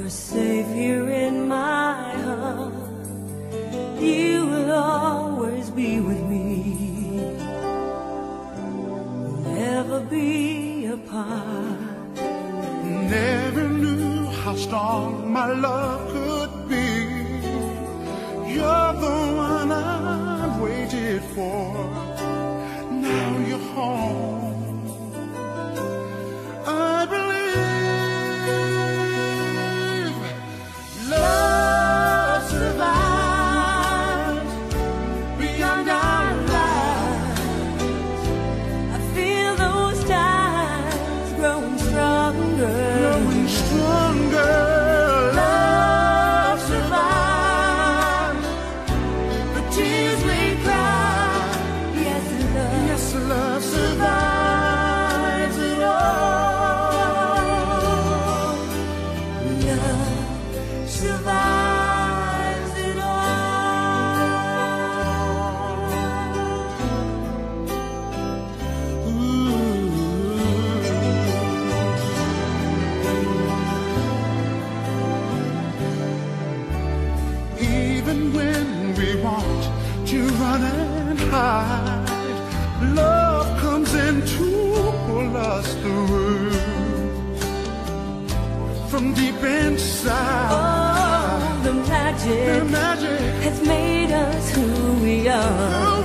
You're safe here in my heart. You will always be with me. We'll never be apart. Never knew how strong my love could be. You're the one I've waited for. Now you're home. I believe love survives beyond our lives. I feel those ties growing stronger. Growing stronger. Love survives the tears we cry. Yes, love. Yes, love survives it all. Love survives it all. Even when we want to run and hide, love comes in to pull us through. From deep inside, Oh, the magic the magic has made us who we are.